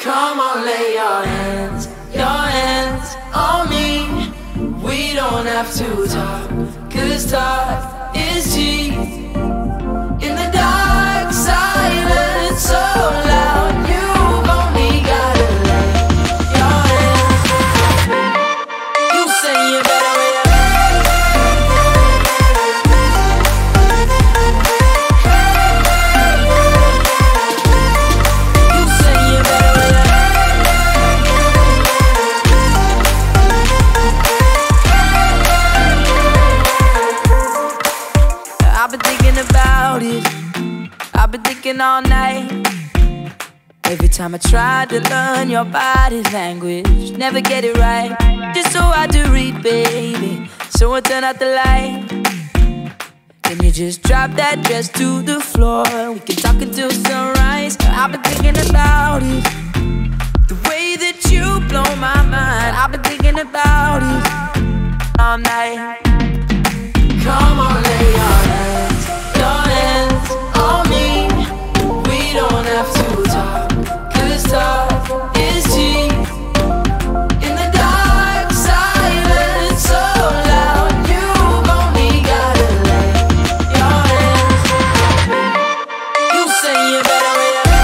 Come on, lay your hands on me. We don't have to talk, 'cause talk is cheap. In the dark, silence so loud, you've only gotta lay your hands. You say you better wait up. You say you better wait up. I've been thinking about it, I've been thinking all night. Every time I try to learn your body language, never get it right. Just so hard to read, baby, so I turn out the light. Can you just drop that dress to the floor? We can talk until sunrise. I've been thinking about it, the way that you blow my mind. I've been thinking about it all night. Come on, lay your hands on me. We don't have to talk, 'cause talk is cheap. In the dark, silence so loud, you've only gotta lay your hands. You say you better wait up.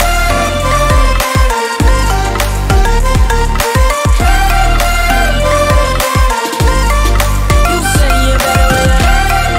You say you better wait up.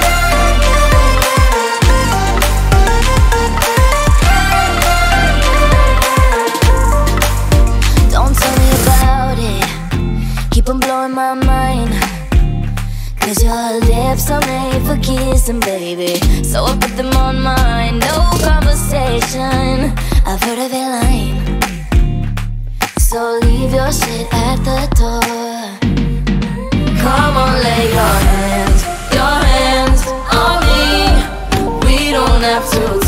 Don't tell me about it, keep on blowing my mind. 'Cause your lips are made for kissing, baby, so I put them on mine. No conversation, I've heard of it lying. So leave your shit at the door. Come on, lay your hands on me. We don't have to